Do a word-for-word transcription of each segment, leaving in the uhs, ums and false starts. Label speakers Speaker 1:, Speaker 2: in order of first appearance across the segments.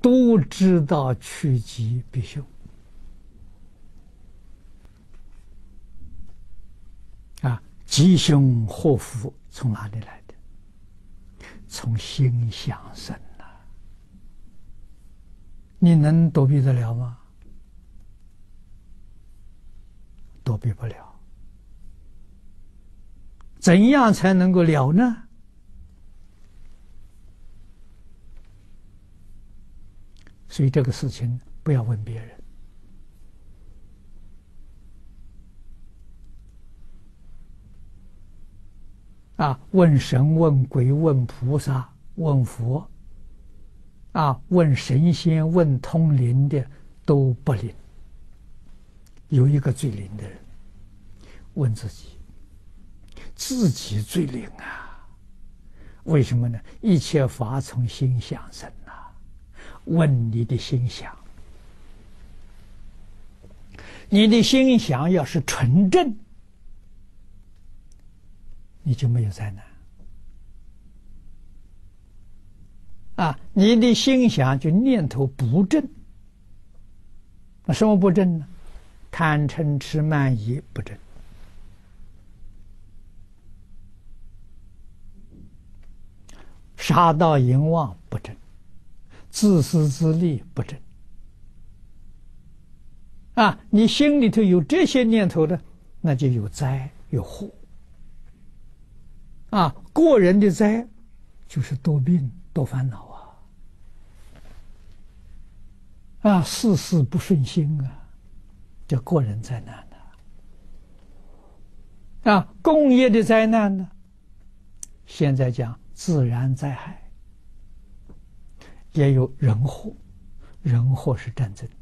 Speaker 1: 都知道趋吉避凶啊，吉凶祸福从哪里来的？从心想生呐、啊。你能躲避得了吗？躲避不了。怎样才能够了呢？所以这个事情不要问别人啊，问神、问鬼、问菩萨、问佛啊，问神仙、问通灵的都不灵。有一个最灵的人，问自己，自己最灵啊！为什么呢？一切法从心想生啊！问你的心想，你的心想要是纯正，你就没有灾难啊！你的心想就念头不正，那什么不正呢？贪嗔痴慢疑不正，杀盗淫妄不正，自私自利不正啊！你心里头有这些念头的，那就有灾有祸啊！过人的灾就是多病多烦恼啊啊！事事不顺心啊，叫过人灾难的啊！工业的灾难呢？现在讲自然灾害，也有人祸，人祸是战争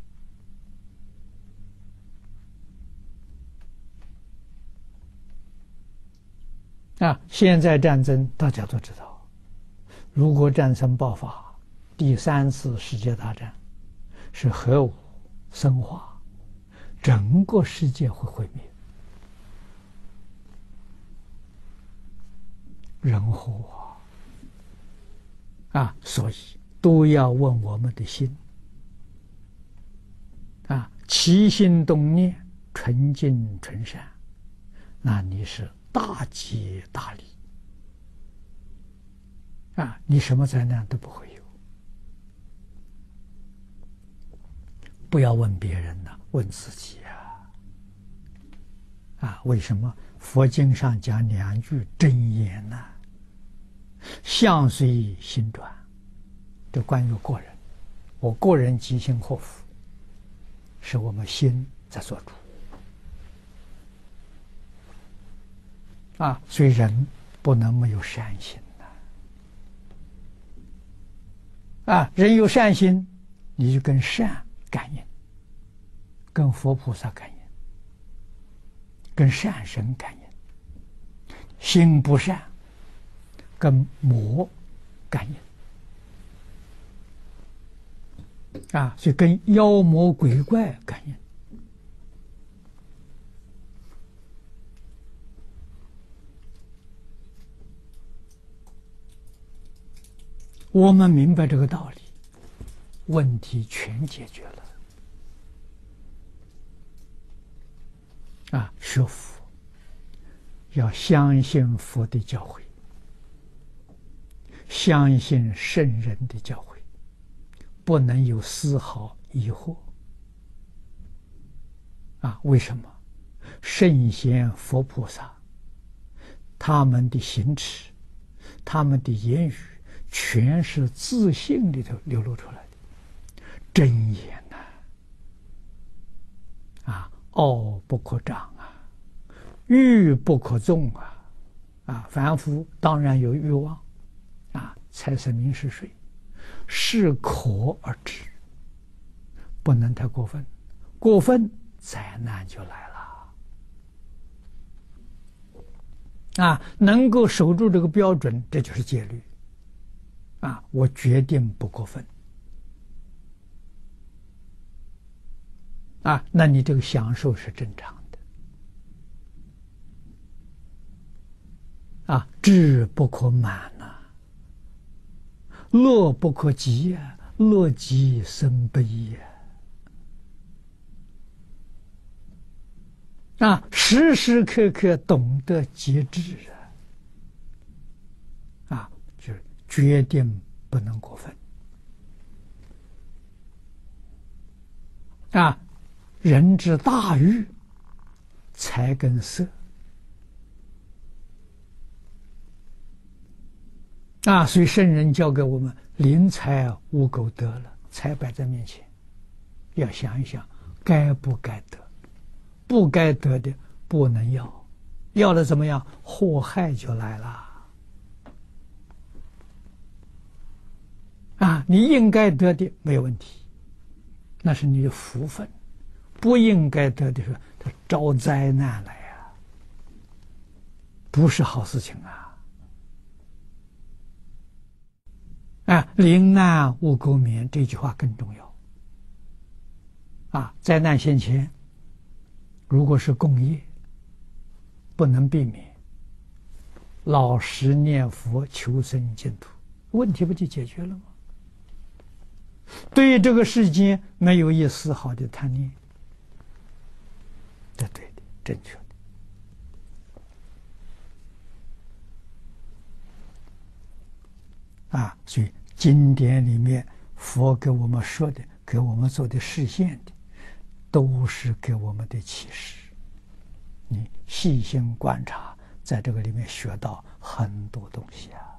Speaker 1: 啊！现在战争大家都知道，如果战争爆发，第三次世界大战是核武生化，整个世界会毁灭。人祸啊！啊，所以都要问我们的心啊，起心动念纯净纯善，那你是大吉大利啊！你什么灾难都不会有。不要问别人了，问自己啊！啊，为什么佛经上讲两句真言呢？相随心转，这关于过人，我过人吉凶祸福，是我们心在做主啊！所以人不能没有善心呐！啊，人有善心，你就跟善感应，跟佛菩萨感应，跟善神感应；心不善，跟魔感应啊，所以跟妖魔鬼怪感应。我们明白这个道理，问题全解决了啊！学佛要相信佛的教诲，相信圣人的教诲，不能有丝毫疑惑啊！为什么？圣贤佛菩萨他们的行持，他们的言语，全是自信里头流露出来的真言呐！啊，傲不可长啊，欲不可纵啊！啊，凡夫当然有欲望啊，财色名食睡，适可而止，不能太过分，过分灾难就来了啊！能够守住这个标准，这就是戒律啊！我决定不过分啊，那你这个享受是正常的啊！志不可满呐、啊，乐不可极啊， 乐极生悲呀！啊，时时刻刻懂得节制啊！啊，就是决定不能过分啊！人之大欲，财跟色啊，所以圣人教给我们：临财无苟得了，财摆在面前，要想一想，该不该得？不该得的不能要，要了怎么样？祸害就来了。啊，你应该得的没有问题，那是你的福分；不应该得的时候，它招灾难来呀，不是好事情啊！啊，临难勿苟免这句话更重要。啊，灾难现前，如果是共业，不能避免，老实念佛求生净土，问题不就解决了吗？对于这个世间没有一丝毫的贪念，这对的，正确的。啊，所以经典里面佛给我们说的，给我们做的示现的，都是给我们的启示。你细心观察，在这个里面学到很多东西啊。